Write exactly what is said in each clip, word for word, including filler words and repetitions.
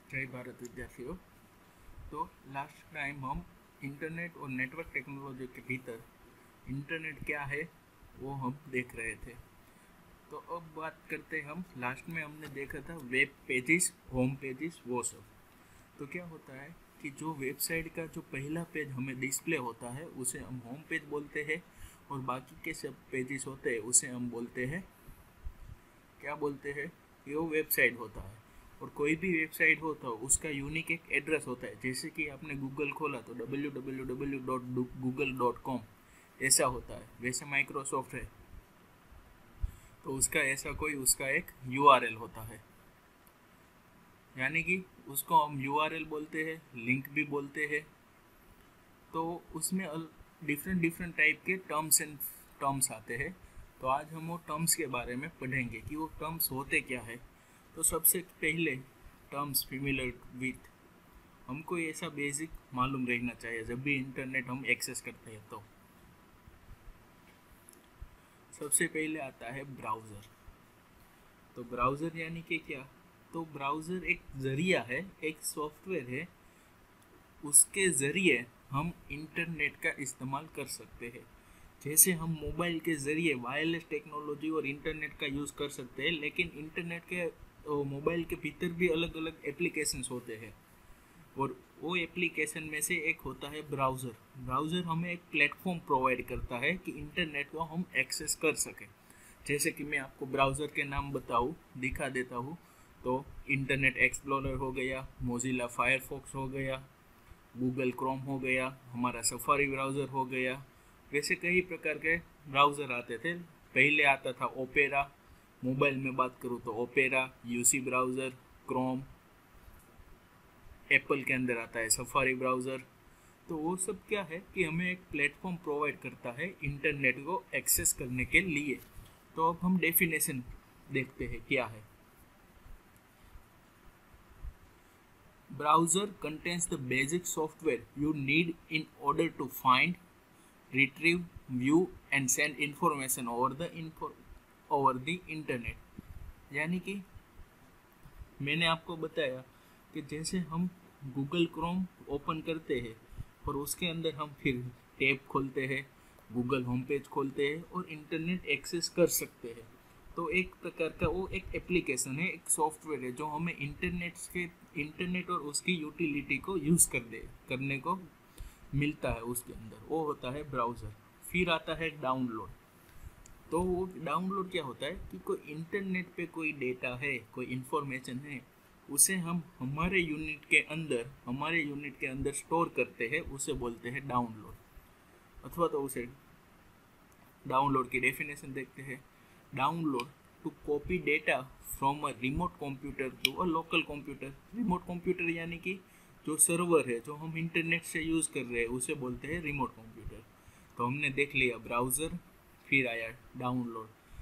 जय भारत विद्यार्थियों। तो लास्ट टाइम हम इंटरनेट और नेटवर्क टेक्नोलॉजी के भीतर इंटरनेट क्या है वो हम देख रहे थे। तो अब बात करते हैं, हम लास्ट में हमने देखा था वेब पेजेस, होम पेजेस, वो सब। तो क्या होता है कि जो वेबसाइट का जो पहला पेज हमें डिस्प्ले होता है उसे हम होम पेज बोलते हैं, और बाकी के सब पेजेस होते हैं उसे हम बोलते हैं, क्या बोलते हैं, कि वो वेबसाइट होता है। और कोई भी वेबसाइट हो तो उसका यूनिक एक एड्रेस होता है। जैसे कि आपने गूगल खोला तो W W W dot Google dot com ऐसा होता है। वैसे माइक्रोसॉफ्ट है तो उसका ऐसा कोई उसका एक यू आर एल होता है, यानी कि उसको हम यू आर एल बोलते हैं, लिंक भी बोलते हैं। तो उसमें डिफरेंट डिफरेंट टाइप के टर्म्स एंड टर्म्स आते हैं। तो आज हम वो टर्म्स के बारे में पढ़ेंगे कि वो टर्म्स होते क्या है। तो सबसे पहले टर्म्स फेमिलियर विथ, हमको ऐसा बेसिक मालूम रहना चाहिए जब भी इंटरनेट हम एक्सेस करते हैं। तो सबसे पहले आता है ब्राउज़र। तो ब्राउज़र यानी कि क्या? तो ब्राउज़र एक ज़रिया है, एक सॉफ्टवेयर है, उसके ज़रिए हम इंटरनेट का इस्तेमाल कर सकते हैं। जैसे हम मोबाइल के ज़रिए वायरलेस टेक्नोलॉजी और इंटरनेट का यूज़ कर सकते हैं, लेकिन इंटरनेट के मोबाइल के भीतर भी अलग अलग एप्लीकेशंस होते हैं, और वो एप्लीकेशन में से एक होता है ब्राउज़र। ब्राउज़र हमें एक प्लेटफॉर्म प्रोवाइड करता है कि इंटरनेट को हम एक्सेस कर सकें। जैसे कि मैं आपको ब्राउज़र के नाम बताऊँ, दिखा देता हूँ। तो इंटरनेट एक्सप्लोरर हो गया, मोजिला फायरफॉक्स हो गया, गूगल क्रोम हो गया, हमारा सफारी ब्राउज़र हो गया। वैसे कई प्रकार के ब्राउज़र आते थे। पहले आता था ओपेरा, मोबाइल में बात करूँ तो Opera, UC browser, Chrome, Apple के अंदर आता है सफारी ब्राउज़र। तो वो सब क्या है कि हमें एक प्लेटफॉर्म प्रोवाइड करता है इंटरनेट को एक्सेस करने के लिए। तो अब हम डेफिनेशन देखते हैं क्या है। Browser contains the basic software you need in order to find, retrieve, view and send information over the info over the internet। यानी कि मैंने आपको बताया कि जैसे हम गूगल क्रोम ओपन करते हैं और उसके अंदर हम फिर टैब खोलते हैं, गूगल होम पेज खोलते हैं और इंटरनेट एक्सेस कर सकते हैं। तो एक प्रकार का वो एक एप्लीकेशन है, एक सॉफ्टवेयर है जो हमें इंटरनेट के इंटरनेट और उसकी यूटिलिटी को यूज़ कर दे करने को मिलता है उसके अंदर। वो होता है ब्राउज़र। फिर आता है डाउनलोड। तो वो डाउनलोड क्या होता है कि कोई इंटरनेट पे कोई डेटा है, कोई इन्फॉर्मेशन है, उसे हम हमारे यूनिट के अंदर हमारे यूनिट के अंदर स्टोर करते हैं, उसे बोलते हैं डाउनलोड। अथवा तो उसे डाउनलोड की डेफिनेशन देखते हैं। Download to copy data from a remote computer to a local computer. Remote computer यानी कि जो सर्वर है जो हम इंटरनेट से यूज़ कर रहे हैं उसे बोलते हैं रिमोट कंप्यूटर। तो हमने देख लिया ब्राउज़र, फिर आया डाउनलोड।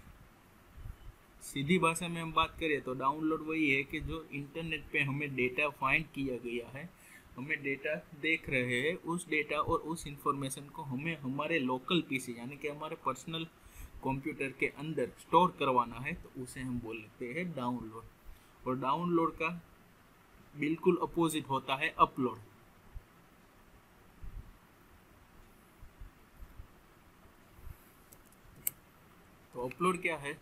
सीधी भाषा में हम बात करें तो डाउनलोड वही है कि जो इंटरनेट पे हमें डेटा फाइंड किया गया है, हमें डेटा देख रहे हैं, उस डेटा और उस इंफॉर्मेशन को हमें हमारे लोकल पीसी यानी कि हमारे पर्सनल कंप्यूटर के अंदर स्टोर करवाना है, तो उसे हम बोलते हैं डाउनलोड। और डाउनलोड का बिल्कुल अपोजिट होता है अपलोड। तो अपलोड क्या है?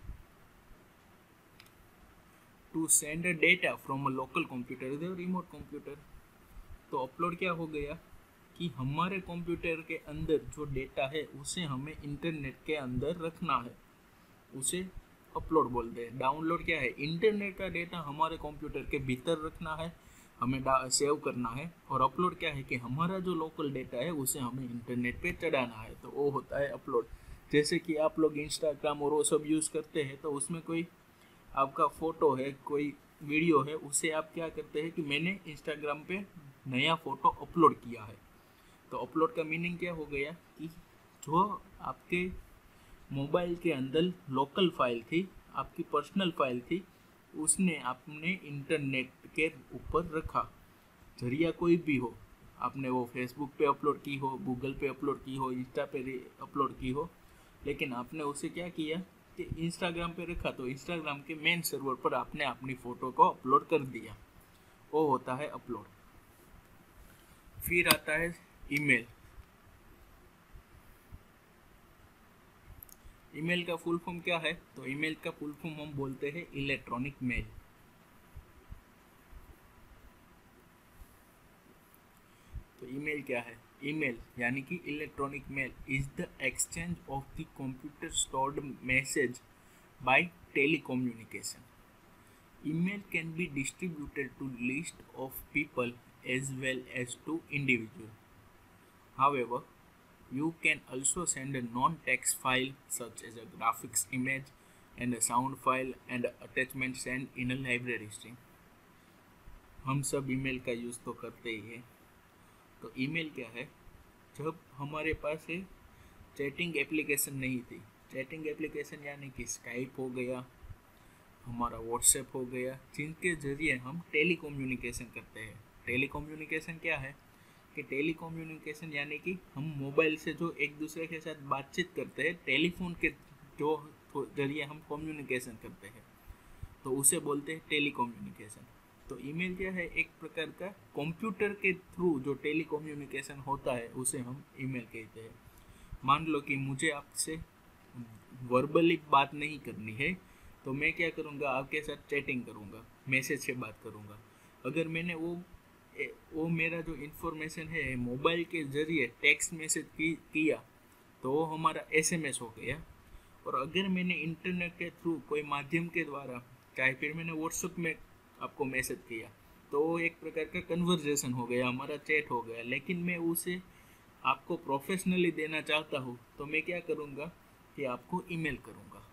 To send data from a local computer to remote computer. तो अपलोड क्या हो गया कि हमारे कंप्यूटर के अंदर जो डेटा है उसे हमें इंटरनेट के अंदर रखना है, उसे अपलोड बोलते हैं। डाउनलोड क्या है? इंटरनेट का डेटा हमारे कंप्यूटर के भीतर रखना है, हमें सेव करना है। और अपलोड क्या है कि हमारा जो लोकल डेटा है उसे हमें इंटरनेट पे चढ़ाना है, तो वो होता है अपलोड। जैसे कि आप लोग इंस्टाग्राम और वो सब यूज़ करते हैं, तो उसमें कोई आपका फ़ोटो है, कोई वीडियो है, उसे आप क्या करते हैं कि मैंने इंस्टाग्राम पे नया फ़ोटो अपलोड किया है। तो अपलोड का मीनिंग क्या हो गया कि जो आपके मोबाइल के अंदर लोकल फाइल थी, आपकी पर्सनल फाइल थी, उसने आपने इंटरनेट के ऊपर रखा। जरिया कोई भी हो, आपने वो फेसबुक पे अपलोड की हो, गूगल पे अपलोड की हो, इंस्टा पे अपलोड की हो, लेकिन आपने उसे क्या किया कि इंस्टाग्राम पे रखा, तो इंस्टाग्राम के मेन सर्वर पर आपने अपनी फ़ोटो को अपलोड कर दिया। वो होता है अपलोड। फिर आता है ईमेल। ईमेल का फुल फॉर्म क्या है? तो ईमेल का फुल फॉर्म हम बोलते हैं इलेक्ट्रॉनिक मेल। तो ईमेल क्या है? ईमेल यानी कि electronic mail is the exchange of the computer stored message by telecommunication. Email can be distributed to list of people as well as to individual. However, you can also send a non-text file such as a graphics image and a sound file and attachment sent in a library stream. हम सब email का use तो करते ही हैं। तो email क्या है? जब हमारे पास है चैटिंग एप्लीकेशन नहीं थी, चैटिंग एप्लीकेशन यानी कि स्काइप हो गया, हमारा व्हाट्सएप हो गया, जिनके ज़रिए हम टेली कम्युनिकेशन करते हैं। टेली कम्युनिकेशन क्या है कि टेली कम्युनिकेशन यानी कि हम मोबाइल से जो एक दूसरे के साथ बातचीत करते हैं, टेलीफोन के जो जरिए हम कम्युनिकेशन करते हैं, तो उसे बोलते हैं टेली कम्युनिकेशन। तो ईमेल क्या है? एक प्रकार का कंप्यूटर के थ्रू जो टेली कम्युनिकेशन होता है उसे हम ईमेल कहते हैं। मान लो कि मुझे आपसे वर्बली बात नहीं करनी है, तो मैं क्या करूँगा? आपके साथ चैटिंग करूँगा, मैसेज से बात करूँगा। अगर मैंने वो वो मेरा जो इन्फॉर्मेशन है मोबाइल के ज़रिए टेक्स्ट मैसेज की किया तो वो हमारा एसएमएस हो गया। और अगर मैंने इंटरनेट के थ्रू कोई माध्यम के द्वारा, चाहे फिर मैंने व्हाट्सएप में आपको मैसेज किया, तो वो एक प्रकार का कन्वर्जेशन हो गया, हमारा चैट हो गया। लेकिन मैं उसे आपको प्रोफेशनली देना चाहता हूँ तो मैं क्या करूँगा कि आपको ईमेल करूँगा।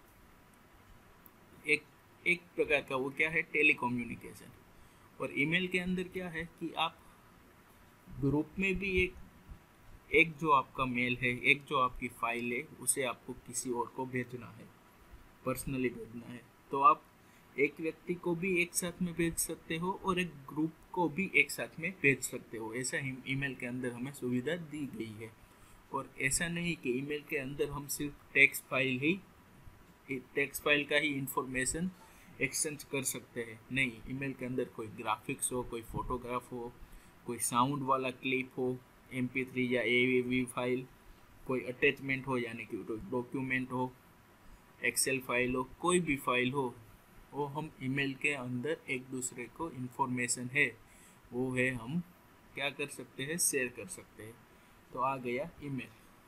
एक एक प्रकार का वो क्या है? Tele communication. और ईमेल के अंदर क्या है कि आप ग्रुप में भी एक एक जो आपका मेल है, एक जो आपकी फाइल है, उसे आपको किसी और को भेजना है, पर्सनली भेजना है, तो आप एक व्यक्ति को भी एक साथ में भेज सकते हो और एक ग्रुप को भी एक साथ में भेज सकते हो। ऐसा ही ईमेल के अंदर हमें सुविधा दी गई है। और ऐसा नहीं कि ईमेल के अंदर हम सिर्फ टेक्स्ट फाइल ही टेक्स्ट फाइल का ही इंफॉर्मेशन एक्सचेंज कर सकते हैं। नहीं, ईमेल के अंदर कोई ग्राफिक्स हो, कोई फोटोग्राफ हो, कोई साउंड वाला क्लिप हो, एम पी थ्री या ए वी वी फाइल, कोई अटैचमेंट हो यानी कि डॉक्यूमेंट हो, एक्सेल फाइल हो, कोई भी फाइल हो, वो हम ईमेल के अंदर एक दूसरे को इंफॉर्मेशन है वो है हम क्या कर सकते हैं? शेयर कर सकते हैं। तो आ गया ईमेल।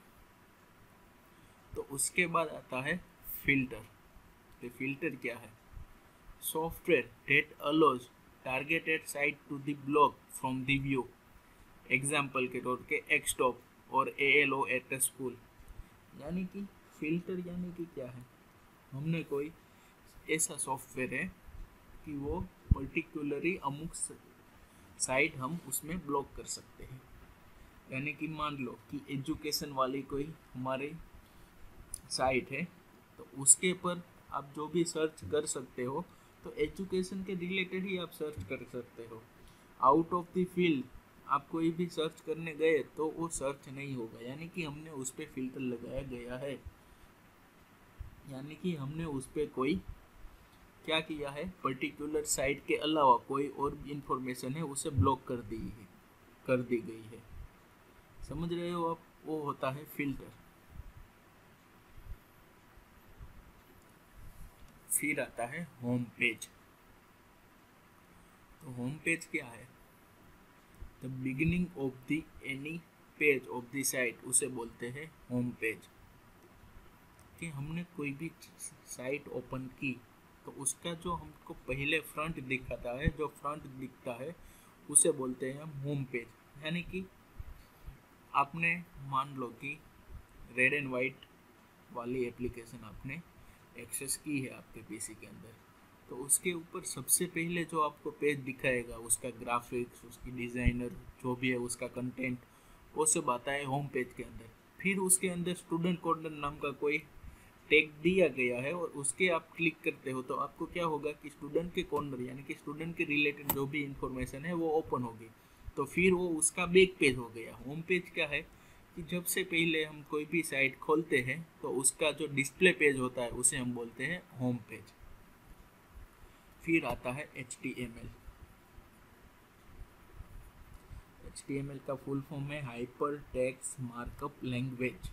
तो उसके बाद आता है फिल्टर। तो फिल्टर क्या है? Software that allows targeted site to the block from the view। Example के तौर पे एक्सटॉप और A L O at school. यानी कि फिल्टर यानी कि क्या है? हमने कोई ऐसा सॉफ्टवेयर है कि वो पर्टिकुलरली अमुक साइट हम उसमें ब्लॉक कर सकते हैं। यानी कि मान लो कि एजुकेशन वाली कोई हमारे साइट है, तो उसके पर आप जो भी सर्च कर सकते हो तो एजुकेशन के रिलेटेड ही आप सर्च कर सकते हो। आउट ऑफ द फील्ड आप कोई भी सर्च करने गए तो वो सर्च नहीं होगा, यानी कि हमने उस पर फिल्टर लगाया गया है। यानी कि हमने उस पर कोई क्या किया है? पर्टिकुलर साइट के अलावा कोई और इंफॉर्मेशन है उसे ब्लॉक कर दी है कर दी गई है। समझ रहे हो आप? वो होता है फिल्टर। फिर आता है होम पेज। तो होम पेज क्या है? The beginning of the any page of the site, उसे बोलते हैं होम पेज। कि हमने कोई भी साइट ओपन की तो उसका जो हमको पहले फ्रंट दिखाता है, जो फ्रंट दिखता है उसे बोलते हैं हम होम पेज। यानी कि आपने मान लो कि रेड एंड वाइट वाली एप्लीकेशन आपने एक्सेस की है आपके पीसी के अंदर, तो उसके ऊपर सबसे पहले जो आपको पेज दिखाएगा उसका ग्राफिक्स, उसकी डिज़ाइनर जो भी है, उसका कंटेंट, वो सब आता है होम पेज के अंदर। फिर उसके अंदर स्टूडेंट कॉर्नर नाम का कोई टैग दिया गया है और उसके आप क्लिक करते हो तो आपको क्या होगा कि स्टूडेंट के कॉर्नर यानी कि स्टूडेंट के रिलेटेड जो भी इंफॉर्मेशन है वो ओपन होगी। तो फिर वो उसका बैक पेज हो गया। होम पेज क्या है कि जब से पहले हम कोई भी साइट खोलते हैं तो उसका जो डिस्प्ले पेज होता है उसे हम बोलते हैं होम पेज। फिर आता है H T M L. H T M L का फुल फॉर्म है hyper text markup language.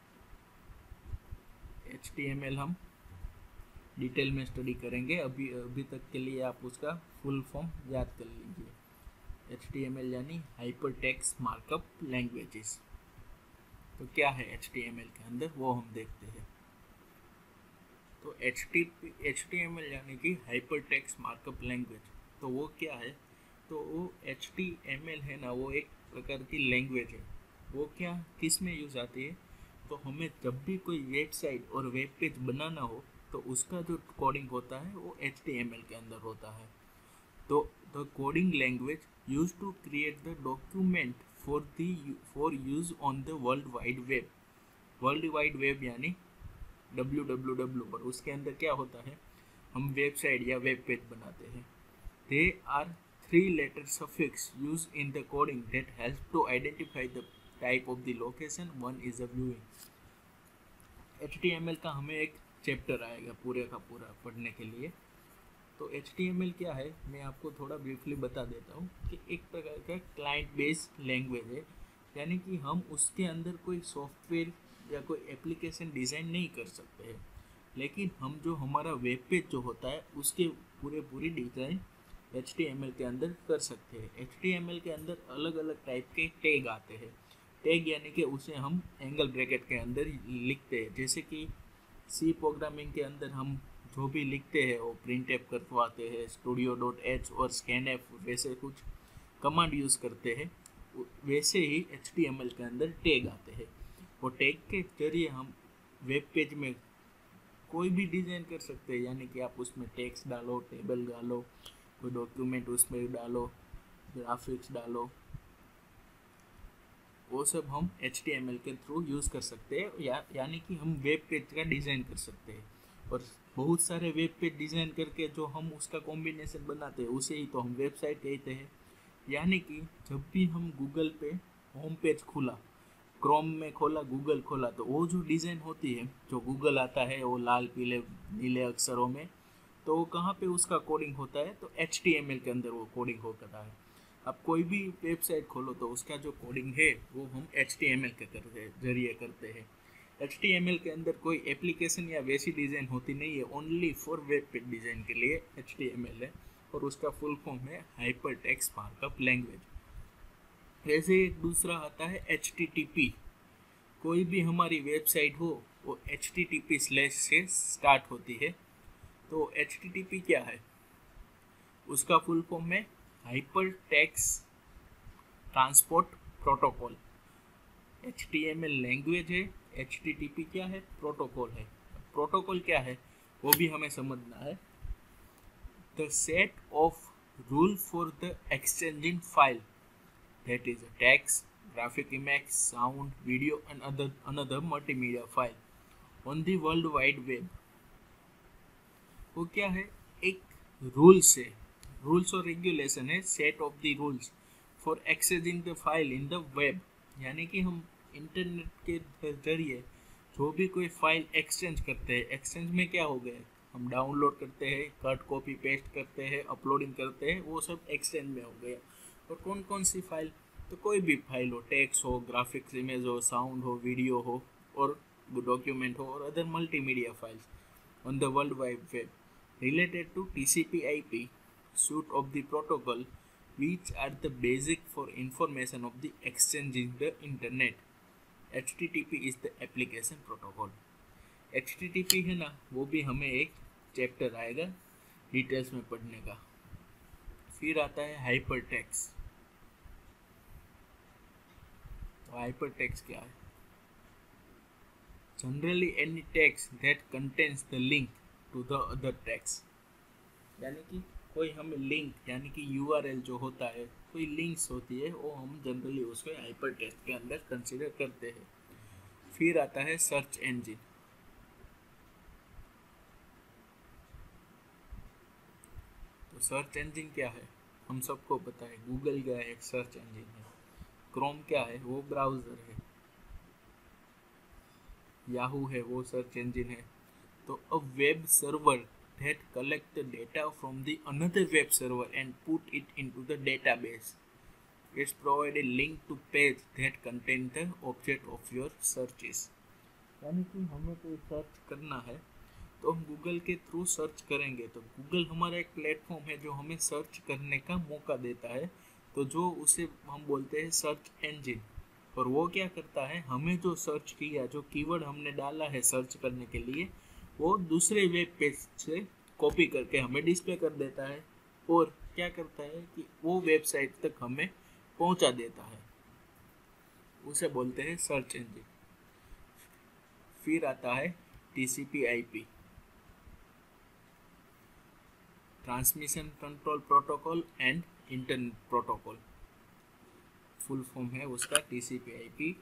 H T M L हम डिटेल में स्टडी करेंगे, अभी अभी तक के लिए आप उसका फुल फॉर्म याद कर लीजिए। एच टी एम एल यानी हाइपर टेक्स्ट मार्कअप लैंग्वेजेस। तो क्या है एच टी एम एल के अंदर, वो हम देखते हैं। तो H T H T M L यानी कि हाइपर टेक्स्ट मार्कअप लैंग्वेज, तो वो क्या है? तो वो एच टी एम एल है ना, वो एक प्रकार की लैंग्वेज है। वो क्या किस में यूज़ आती है? तो हमें जब भी कोई वेबसाइट और वेब पेज बनाना हो तो उसका जो कोडिंग होता है वो एच टी एम एल के अंदर होता है। तो the coding language use to create the document for the for use on the world wide web. World wide web यानी डब्ल्यू डब्ल्यू डब्ल्यू, और उसके अंदर क्या होता है, हम वेबसाइट या वेब पेज बनाते हैं। They are three letter suffix use in the coding that help to identify the type of the location one is a viewing. H T M L का हमें एक चैप्टर आएगा पूरे का पूरा पढ़ने के लिए। तो एच टी एम एल क्या है, मैं आपको थोड़ा ब्रीफली बता देता हूँ कि एक प्रकार का क्लाइंट बेस्ड लैंग्वेज है, यानी कि हम उसके अंदर कोई सॉफ्टवेयर या कोई एप्लीकेशन डिज़ाइन नहीं कर सकते हैं, लेकिन हम जो हमारा वेब पेज जो होता है उसके पूरे पूरी design H T M L के अंदर कर सकते हैं। एच टी एम एल के अंदर अलग अलग टाइप के टैग आते हैं। टैग यानी कि उसे हम एंगल ब्रैकेट के अंदर लिखते हैं, जैसे कि सी प्रोग्रामिंग के अंदर हम जो भी लिखते हैं वो प्रिंट एफ करवाते हैं, स्टूडियो डॉट एच और स्कैन एफ वैसे कुछ कमांड यूज़ करते हैं, वैसे ही एच टी एम एल के अंदर टैग आते हैं। वो टैग के जरिए हम वेब पेज में कोई भी डिज़ाइन कर सकते हैं, यानी कि आप उसमें टेक्स्ट डालो, टेबल डालो, कोई डॉक्यूमेंट उसमें डालो, ग्राफिक्स डालो, वो सब हम एच टी एम एल के थ्रू यूज़ कर सकते हैं, या यानी कि हम वेब पेज का डिज़ाइन कर सकते हैं। और बहुत सारे वेब पेज डिज़ाइन करके जो हम उसका कॉम्बिनेशन बनाते हैं उसे ही तो हम वेबसाइट कहते हैं। यानी कि जब भी हम गूगल पे होम पेज खुला, क्रोम में खोला, गूगल खोला, तो वो जो डिज़ाइन होती है, जो गूगल आता है वो लाल पीले नीले अक्षरों में, तो वो कहाँ पे उसका कोडिंग होता है? तो एच टी एम एल के अंदर वो कोडिंग होता है। अब कोई भी वेबसाइट खोलो तो उसका जो कोडिंग है वो हम एच टी एम एल के करते जरिए करते हैं। एच टी एम एल के अंदर कोई एप्लीकेशन या वैसी डिज़ाइन होती नहीं है, only for web page design के लिए एच टी एम एल है, और उसका फुल फॉर्म है हाइपर टेक्स्ट मार्कअप लैंग्वेज। ऐसे एक दूसरा आता है एच टी टी पी। कोई भी हमारी वेबसाइट हो वो H T T P slash से स्टार्ट होती है। तो एच टी टी पी क्या है? उसका फुल फॉर्म है hyper text transport protocol. H T M L language है, एच टी टी पी क्या है? प्रोटोकॉल है। प्रोटोकॉल क्या है वो भी हमें समझना है। The set of rule for the exchanging file, that is a text, graphic image, sound, video and other another multimedia file on the world wide web। वो क्या है? एक रूल्स है, रूल्स और रेगुलेशन है, set of the rules for accessing the file in the web, यानी कि हम इंटरनेट के जरिए जो भी कोई फाइल एक्सचेंज करते हैं, एक्सचेंज में क्या हो गया, हम डाउनलोड करते हैं, कट कॉपी पेस्ट करते हैं, अपलोडिंग करते हैं, वो सब एक्सचेंज में हो गया। और कौन कौन सी फाइल? तो कोई भी फाइल हो, टेक्स्ट हो, ग्राफिक्स इमेज हो, साउंड हो, वीडियो हो और डॉक्यूमेंट हो और other multimedia files on the world wide web related to T C P I P suite of the protocol which are the basic for information of the exchange in the internet। H T T P is the application protocol। H T T P है ना, वो भी हमें एक chapter आएगा details में पढ़ने का। फिर आता है हाइपर टेक्स्ट। तो हाइपर टेक्स्ट क्या है? Generally any text that contains the link to the other text, यानी कि कोई हमें लिंक यानी कि यू आर एल जो होता है, कोई लिंक्स होती है, वो हम जनरली उसको हाइपर टेक्स्ट के अंदर कंसीडर करते हैं। फिर आता है सर्च इंजन। तो सर्च इंजन क्या है? हम सबको पता है, गूगल क्या है? एक सर्च इंजन है। क्रोम क्या है? वो ब्राउज़र है। याहू है, वो सर्च इंजन है। तो a web server that collect the data from the another web server and put it into the database। It's provide a link to page that contain the object of your searches. यानी कि हमें कोई search करना है तो हम Google के through search करेंगे, तो गूगल हमारा एक प्लेटफॉर्म है जो हमें सर्च करने का मौका देता है, तो जो उसे हम बोलते हैं सर्च इंजन। और वो क्या करता है, हमें जो सर्च किया, जो कीवर्ड हमने डाला है सर्च करने के लिए, वो दूसरे वेब पेज से कॉपी करके हमें डिस्प्ले कर देता है और क्या करता है कि वो वेबसाइट तक हमें पहुंचा देता है, उसे बोलते हैं सर्च इंजन। फिर आता है TCP IP, transmission control protocol and internet protocol. Full form है उसका TCP IP,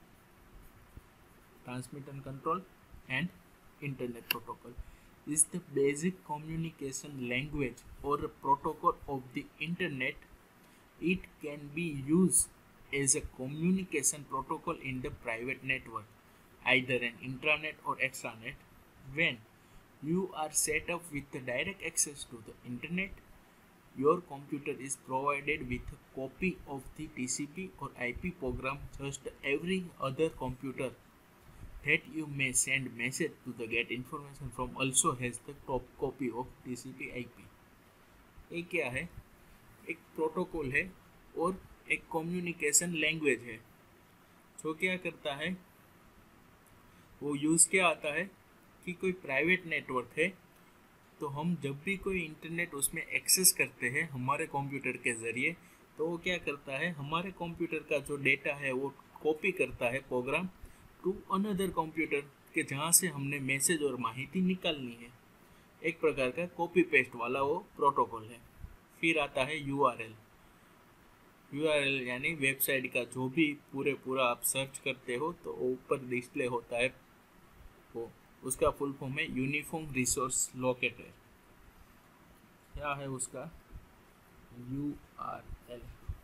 transmission control and internet protocol is the basic communication language or a protocol of the internet. It can be used as a communication protocol in the private network, either an intranet or extranet. When you are set up with the direct access to the internet, your computer is provided with a copy of the T C P or I P program, just every other computer that you may send message to the get information from also has the top copy of T C P I P. ये क्या है, एक protocol है और एक communication language है। जो क्या करता है, वो यूज़ क्या आता है कि कोई प्राइवेट नेटवर्क है, तो हम जब भी कोई इंटरनेट उसमें एक्सेस करते हैं हमारे कंप्यूटर के ज़रिए, तो वो क्या करता है, हमारे कंप्यूटर का जो डेटा है वो कॉपी करता है प्रोग्राम टू अनदर कंप्यूटर के जहाँ से हमने मैसेज और माहिती निकालनी है। एक प्रकार का कॉपी पेस्ट वाला वो प्रोटोकॉल है। फिर आता है यूआरएल। यूआरएल यानी वेबसाइट का जो भी पूरे पूरा आप सर्च करते हो तो ऊपर डिस्प्ले होता है, वो उसका फुल फॉर्म है यूनिफॉर्म रिसोर्स लोकेटर। क्या है उसका यूआरएल?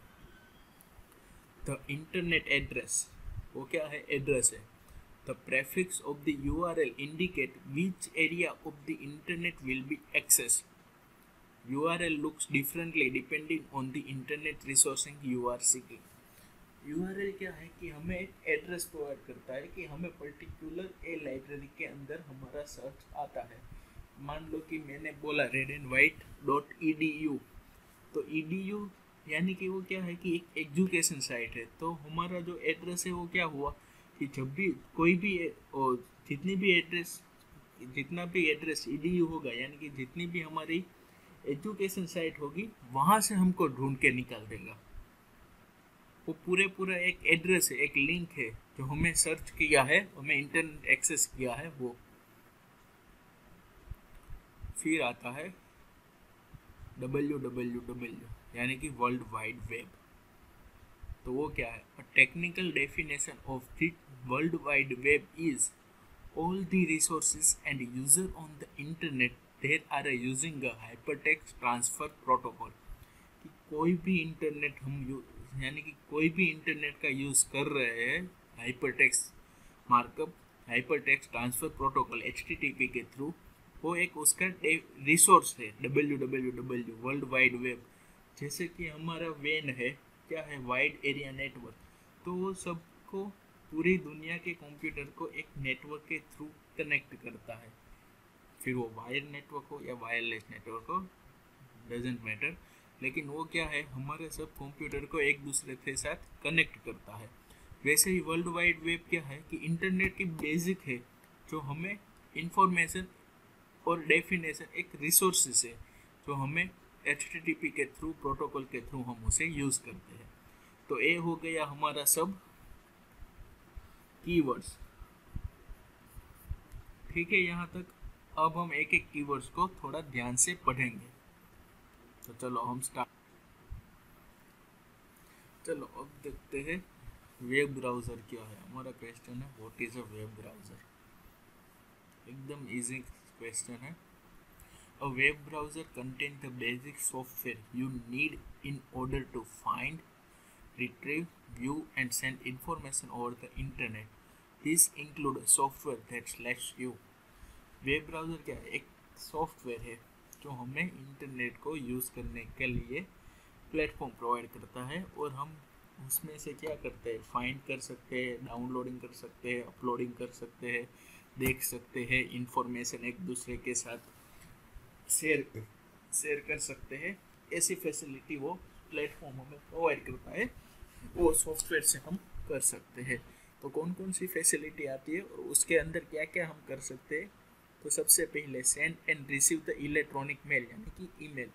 द इंटरनेट एड्रेस, वो क्या है, एड्रेस है। The prefix of the URL indicate which area of the internet will be access. URL looks differently depending on the internet resourcing you are seeking. URL क्या है कि हमें एक address provide करता है कि हमें पर्टिकुलर ए लाइब्रेरी के अंदर हमारा सर्च आता है। मान लो कि मैंने बोला red and white dot E D U, तो ई डी यू यानी कि वो क्या है कि एक एजुकेशन साइट है। तो हमारा जो एड्रेस है वो क्या हुआ कि जब भी कोई भी और जितनी भी एड्रेस जितना भी एड्रेस ई डी यू होगा, यानी कि जितनी भी हमारी एजुकेशन साइट होगी, वहाँ से हमको ढूंढ के निकाल देगा। वो पूरे पूरा एक एड्रेस है, एक लिंक है जो हमें सर्च किया है, हमें इंटरनेट एक्सेस किया है वो। फिर आता है डब्ल्यू डब्ल्यू डब्ल्यू यानी कि वर्ल्ड वाइड वेब। तो वो क्या है, a technical definition of the world wide web is all the resources and user on the internet there are using a hypertext transfer protocol. कि कोई भी इंटरनेट हम यानी कि कोई भी इंटरनेट का यूज़ कर रहे हैं hypertext markup hypertext transfer protocol H T T P के थ्रू, वो एक उसका रिसोर्स है W W W world wide web. जैसे कि हमारा वेन है, क्या है, वाइड एरिया नेटवर्क, तो वो सबको पूरी दुनिया के कंप्यूटर को एक नेटवर्क के थ्रू कनेक्ट करता है। फिर वो वायर नेटवर्क हो या वायरलेस नेटवर्क हो, डजेंट मैटर, लेकिन वो क्या है, हमारे सब कंप्यूटर को एक दूसरे के साथ कनेक्ट करता है। वैसे ही वर्ल्ड वाइड वेब क्या है कि इंटरनेट की बेसिक है, जो हमें इंफॉर्मेशन और डेफिनेशन एक रिसोर्सेस है जो हमें एच टी टी पी के थ्रू प्रोटोकॉल के थ्रू हम उसे यूज़ करते हैं। तो ये हो गया हमारा सब कीवर्ड्स। ठीक है, यहाँ तक। अब हम एक एक कीवर्ड्स को थोड़ा ध्यान से पढ़ेंगे। तो चलो हम स्टार्ट चलो अब देखते हैं वेब ब्राउज़र क्या है। हमारा क्वेश्चन है what is a web browser. एकदम इजी क्वेश्चन है। A web browser contains the basic software you need in order to find, retrieve, view and send information over the internet. These include software that lets you. Web browser क्या है? एक software है जो हमें internet को use करने के लिए प्लेटफॉर्म प्रोवाइड करता है और हम उसमें से क्या करते हैं, फाइंड कर सकते हैं, डाउनलोडिंग कर सकते हैं, अपलोडिंग कर सकते हैं, देख सकते हैं, इंफॉर्मेशन एक दूसरे के साथ शेयर शेयर कर सकते हैं। ऐसी फैसिलिटी वो प्लेटफॉर्म हमें प्रोवाइड करता है, वो सॉफ्टवेयर से हम कर सकते हैं। तो कौन कौन सी फैसिलिटी आती है और उसके अंदर क्या क्या हम कर सकते हैं। तो सबसे पहले send and receive the electronic mail यानी कि email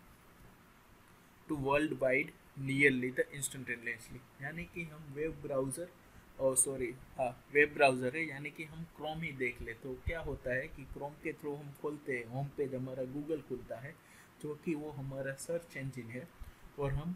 to world wide nearly the instantaneously, यानी कि हम वेब ब्राउज़र और सॉरी हाँ वेब ब्राउज़र है यानी कि हम क्रोम ही देख ले। तो क्या होता है कि क्रोम के थ्रू हम खोलते हैं, होम पेज हमारा गूगल खुलता है जो कि वो हमारा सर्च इंजन है, और हम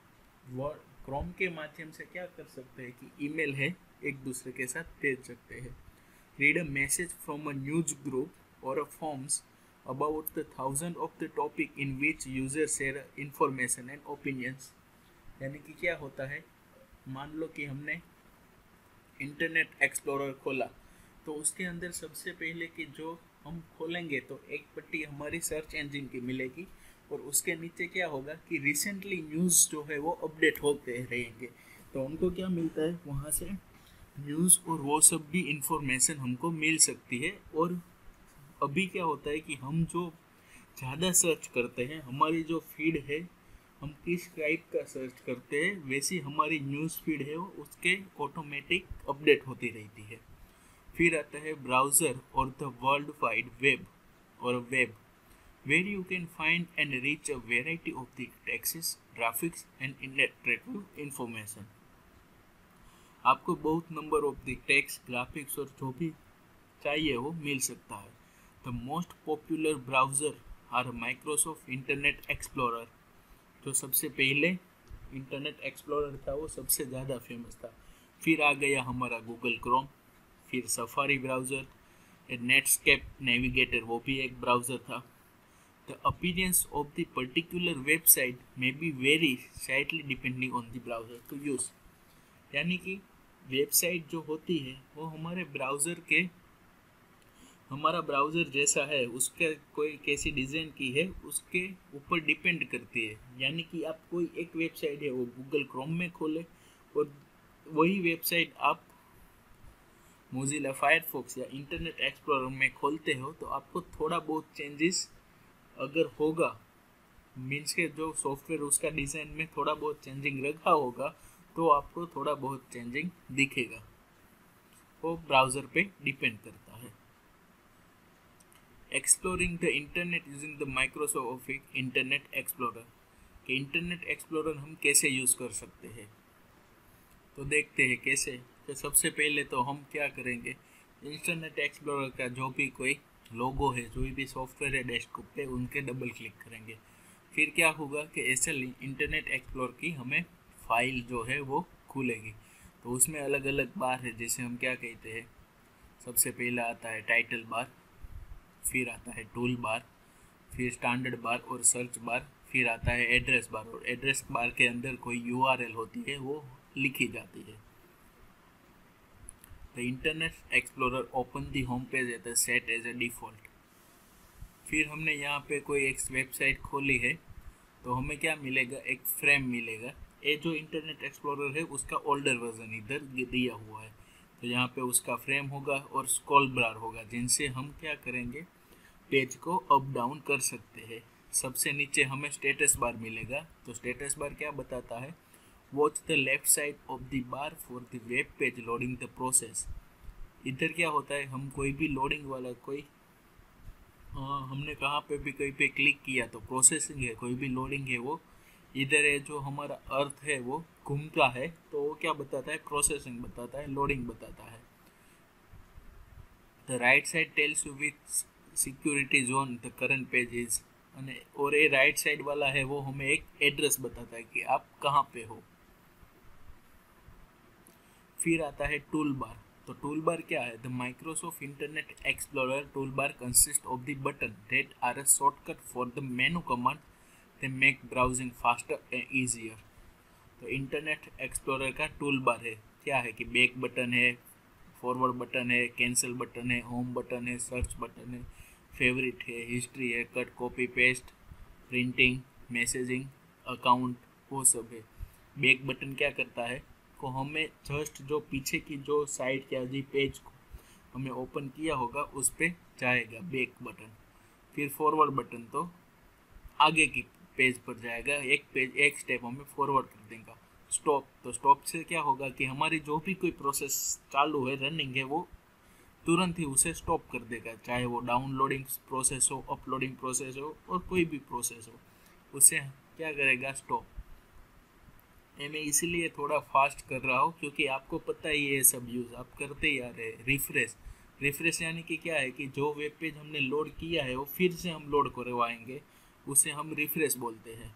क्रोम के माध्यम से क्या कर सकते हैं कि ईमेल है एक दूसरे के साथ भेज सकते हैं। Read a message from a news group और a forms about the thousand of the topic in which users share information and opinions, यानी कि क्या होता है, मान लो कि हमने इंटरनेट एक्सप्लोरर खोला तो उसके अंदर सबसे पहले कि जो हम खोलेंगे तो एक पट्टी हमारी सर्च इंजन की मिलेगी और उसके नीचे क्या होगा कि रिसेंटली न्यूज़ जो है वो अपडेट होते रहेंगे। तो उनको क्या मिलता है, वहाँ से न्यूज़ और वो सब भी इंफॉर्मेशन हमको मिल सकती है। और अभी क्या होता है कि हम जो ज़्यादा सर्च करते हैं, हमारी जो फीड है हम किस टाइप का सर्च करते हैं वैसी हमारी न्यूज़ फीड है वो उसके ऑटोमेटिक अपडेट होती रहती है। फिर आता है ब्राउज़र और द वर्ल्ड वाइड वेब और web where you can find and reach a variety of the texts, graphics and interactive information. आपको बहुत number of the text, graphics और जो भी चाहिए वो मिल सकता है। The most popular browser are Microsoft Internet Explorer, जो सबसे पहले इंटरनेट एक्सप्लोरर था वो सबसे ज़्यादा फेमस था। फिर आ गया हमारा गूगल क्रोम, फिर सफारी ब्राउज़र, नेटस्केप नेविगेटर वो भी एक ब्राउज़र था। The appearance of the particular website may be very slightly depending on the browser to use, यानी कि वेबसाइट जो होती है वो हमारे ब्राउज़र के हमारा ब्राउज़र जैसा है उसके कोई कैसी डिज़ाइन की है उसके ऊपर डिपेंड करती है। यानी कि आप कोई एक वेबसाइट है वो गूगल क्रोम में खोले और वही वेबसाइट आप मोज़िला फायरफॉक्स या इंटरनेट एक्सप्लोरर में खोलते हो तो आपको थोड़ा बहुत चेंजेस अगर होगा, मीन्स के जो सॉफ्टवेयर उसका डिज़ाइन में थोड़ा बहुत चेंजिंग रखा होगा तो आपको थोड़ा बहुत चेंजिंग दिखेगा, वो ब्राउज़र पे डिपेंड करता है। Exploring the internet using the Microsoft Internet Explorer, कि इंटरनेट एक्सप्लोरर हम कैसे यूज़ कर सकते हैं। तो देखते हैं कैसे। तो सबसे पहले तो हम क्या करेंगे, इंटरनेट एक्सप्लोरर का जो भी कोई लोगो है, जो भी सॉफ्टवेयर है डेस्कटॉप पे, उनके डबल क्लिक करेंगे। फिर क्या होगा कि ऐसे इंटरनेट एक्सप्लोरर की हमें फाइल जो है वो खुलेगी। तो उसमें अलग अलग बार है, जैसे हम क्या कहते हैं, सबसे पहला आता है टाइटल बार, फिर आता है टूल बार, फिर स्टैंडर्ड बार और सर्च बार, फिर आता है एड्रेस बार, और एड्रेस बार के अंदर कोई यूआरएल होती है वो लिखी जाती है। The Internet Explorer open the home page at the set as a default. फिर हमने यहाँ पे कोई एक वेबसाइट खोली है तो हमें क्या मिलेगा, एक फ्रेम मिलेगा। ये जो इंटरनेट एक्सप्लोरर है उसका ओल्डर वर्जन इधर दिया हुआ है, तो यहाँ पे उसका फ्रेम होगा और स्क्रॉल बार होगा, जिनसे हम क्या करेंगे, पेज को अप डाउन कर सकते हैं। सबसे नीचे हमें स्टेटस बार मिलेगा। तो स्टेटस बार क्या बताता है, watch the left side of the bar for the web page loading the process. इधर क्या होता है, हम कोई भी लोडिंग वाला कोई हाँ हमने कहाँ पे भी कहीं पे क्लिक किया तो प्रोसेसिंग है, कोई भी लोडिंग है वो इधर है। जो हमारा अर्थ है वो घूमता है तो वो क्या बताता है, प्रोसेसिंग बताता है, लोडिंग बताता है। The right side tells you which security zone the current page is, और ये राइट साइड वाला है वो हमें एक एड्रेस बताता है कि आप कहाँ पे हो। फिर आता है टूल बार। तो टूल बार क्या है, the Microsoft Internet Explorer tool bar consist of the button that are a shortcut for the menu command they make browsing faster and easier. तो इंटरनेट एक्सप्लोरर का टूल बार है, क्या है कि back button है, forward button है, cancel button है, home button है, सर्च बटन है, फेवरेट है, हिस्ट्री है, cut copy paste, printing, messaging, account, वो सब है। बैक बटन क्या करता है को हमें जस्ट जो पीछे की जो साइट या जी पेज को हमें ओपन किया होगा उस पर जाएगा बैक बटन। फिर फॉरवर्ड बटन तो आगे की पेज पर जाएगा, एक पेज एक स्टेप हमें फॉरवर्ड कर देगा। स्टॉप तो स्टॉप से क्या होगा कि हमारी जो भी कोई प्रोसेस चालू है रनिंग है वो तुरंत ही उसे स्टॉप कर देगा, चाहे वो डाउनलोडिंग प्रोसेस हो, अपलोडिंग प्रोसेस हो और कोई भी प्रोसेस हो, उसे क्या करेगा स्टॉप। ये मैं इसीलिए थोड़ा फास्ट कर रहा हूँ क्योंकि आपको पता ही है ये सब यूज़ आप करते ही आ रहे हैं। रिफ्रेश रिफ्रेश यानी कि क्या है कि जो वेब पेज हमने लोड किया है वो फिर से हम लोड करवाएंगे, उसे हम रिफ्रेश बोलते हैं।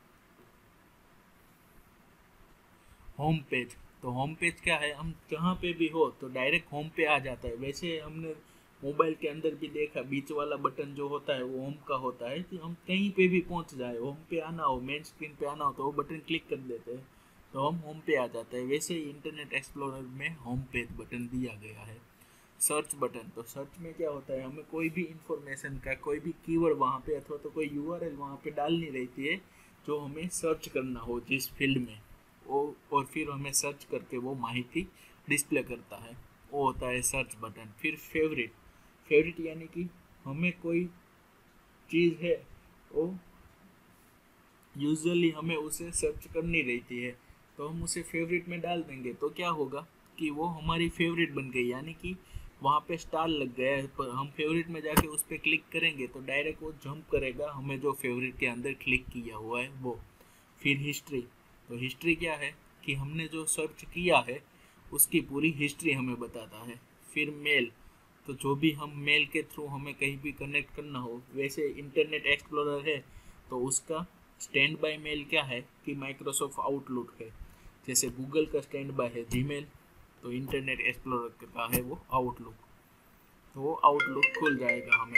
होम पेज तो होम पेज क्या है, हम जहाँ पे भी हो तो डायरेक्ट होम पे आ जाता है। वैसे हमने मोबाइल के अंदर भी देखा बीच वाला बटन जो होता है वो होम का होता है कि हम कहीं पे भी पहुँच जाए, होम पे आना हो, मेन स्क्रीन पे आना हो तो वो बटन क्लिक कर देते हैं तो हम होम पे आ जाता है। वैसे ही इंटरनेट एक्सप्लोरर में होम पेज बटन दिया गया है। सर्च बटन तो सर्च में क्या होता है, हमें कोई भी इंफॉर्मेशन का कोई भी कीवर्ड वहाँ पे अथवा तो कोई यूआरएल वहाँ पे डालनी रहती है जो हमें सर्च करना हो जिस फील्ड में वो, और फिर हमें सर्च करके वो माहिती डिस्प्ले करता है, वो होता है सर्च बटन। फिर फेवरेट फेवरेट यानी कि हमें कोई चीज़ है वो यूजुअली हमें उसे सर्च करनी रहती है तो हम उसे फेवरेट में डाल देंगे तो क्या होगा कि वो हमारी फेवरेट बन गई, यानी कि वहाँ पे स्टार लग गया है। पर हम फेवरेट में जाके उस पर क्लिक करेंगे तो डायरेक्ट वो जंप करेगा हमें जो फेवरेट के अंदर क्लिक किया हुआ है वो। फिर हिस्ट्री तो हिस्ट्री क्या है कि हमने जो सर्च किया है उसकी पूरी हिस्ट्री हमें बताता है। फिर मेल तो जो भी हम मेल के थ्रू हमें कहीं भी कनेक्ट करना हो, वैसे इंटरनेट एक्सप्लोरर है तो उसका स्टैंड बाय मेल क्या है कि माइक्रोसॉफ्ट आउटलुक है। जैसे गूगल का स्टैंड बाय है जीमेल तो इंटरनेट एक्सप्लोरर का है वो आउटलुक, तो वो आउटलुक खुल जाएगा हमें।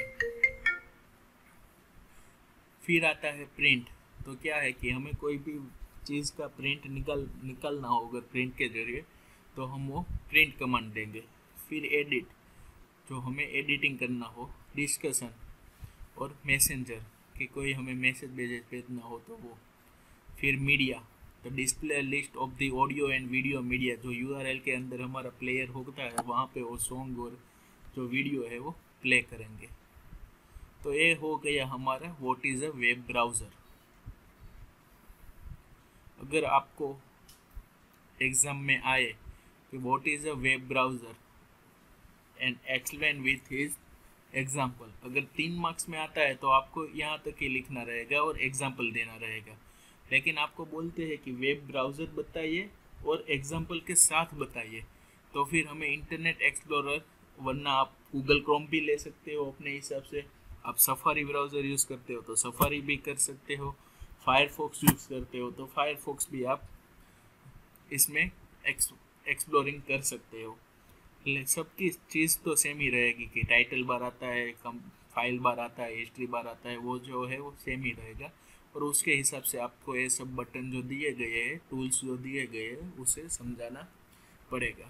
फिर आता है प्रिंट तो क्या है कि हमें कोई भी चीज़ का प्रिंट निकल निकलना हो अगर प्रिंट के जरिए तो हम वो प्रिंट कमांड देंगे। फिर एडिट जो हमें एडिटिंग करना हो, डिस्कशन और मैसेंजर कि कोई हमें मैसेज भेजे भेजना हो तो वो। फिर मीडिया तो display list of the audio and video media जो यूआरएल के अंदर हमारा प्लेयर होता है वहाँ पे वो सॉन्ग और जो वीडियो है वो प्ले करेंगे। तो ये हो गया हमारा what is a web browser. अगर आपको एग्ज़ाम में आए कि what is a web browser and explain with his example, अगर तीन मार्क्स में आता है तो आपको यहाँ तक ही लिखना रहेगा और एग्जाम्पल देना रहेगा। लेकिन आपको बोलते हैं कि वेब ब्राउज़र बताइए और एग्जाम्पल के साथ बताइए तो फिर हमें इंटरनेट एक्सप्लोरर, वरना आप गूगल क्रोम भी ले सकते हो अपने हिसाब से, आप सफारी ब्राउज़र यूज़ करते हो तो सफारी भी कर सकते हो, फायरफॉक्स यूज़ करते हो तो फायरफॉक्स भी आप इसमें एक्स एक्सप्लोरिंग कर सकते हो। सबकी चीज़ तो सेम ही रहेगी कि टाइटल बार आता है, कम फाइल बार आता है, हिस्ट्री बार आता है, वो जो है वो सेम ही रहेगा। और उसके हिसाब से आपको ये सब बटन जो दिए गए हैं, टूल्स जो दिए गए हैं, उसे समझाना पड़ेगा।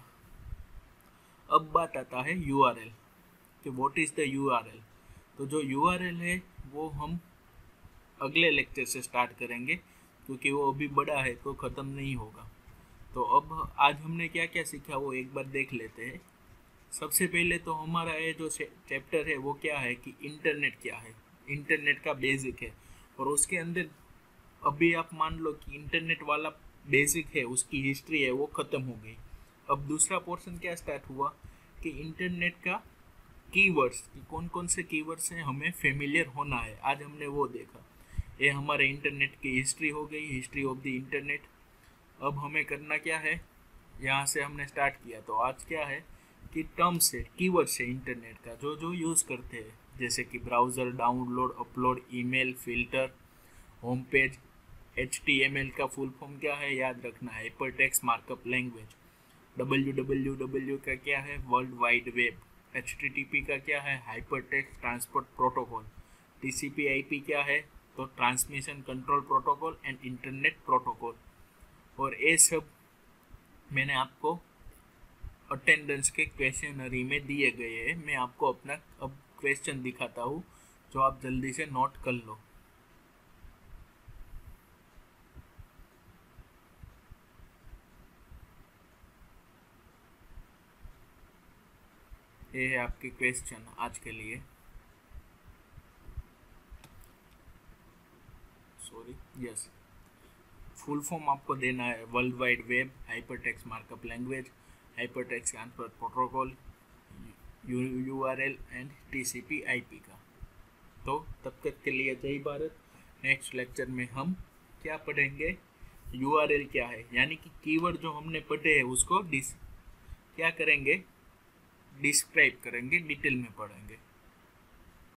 अब बात आता है यूआरएल कि व्हाट इज़ द यूआरएल। तो जो यूआरएल है वो हम अगले लेक्चर से स्टार्ट करेंगे क्योंकि वो अभी बड़ा है तो ख़त्म नहीं होगा। तो अब आज हमने क्या क्या सीखा वो एक बार देख लेते हैं। सबसे पहले तो हमारा ये जो चैप्टर है वो क्या है कि इंटरनेट क्या है, इंटरनेट का बेसिक है। और उसके अंदर अभी आप मान लो कि इंटरनेट वाला बेसिक है, उसकी हिस्ट्री है वो ख़त्म हो गई। अब दूसरा पोर्शन क्या स्टार्ट हुआ कि इंटरनेट का कीवर्ड्स कि कौन कौन से कीवर्ड्स हैं हमें फेमिलियर होना है, आज हमने वो देखा। ये हमारे इंटरनेट की हिस्ट्री हो गई, हिस्ट्री ऑफ द इंटरनेट। अब हमें करना क्या है, यहाँ से हमने स्टार्ट किया तो आज क्या है कि टर्म्स है, कीवर्ड्स है इंटरनेट का जो जो यूज़ करते हैं, जैसे कि browser, download, upload, email, filter, home page. H T M L का फुल फॉर्म क्या है याद रखना है, hypertext markup language. W W W का क्या है, world wide web. H T T P का क्या है, hypertext transport protocol. T C P I P क्या है तो transmission control protocol and internet protocol. और ये सब मैंने आपको अटेंडेंस के क्वेश्चनरी में दिए गए हैं। मैं आपको अपना अब क्वेश्चन दिखाता हूँ जो आप जल्दी से नोट कर लो। ये है आपके क्वेश्चन आज के लिए। सॉरी, यस, फुल फॉर्म आपको देना है world wide web hypertext markup language, hypertext transfer protocol, U R L and T C P I P का। तो तब तक के लिए जय भारत। नेक्स्ट लेक्चर में हम क्या पढ़ेंगे, यू आर एल क्या है, यानी कि कीवर्ड जो हमने पढ़े हैं उसको डिस क्या करेंगे, डिस्क्राइब करेंगे, डिटेल में पढ़ेंगे।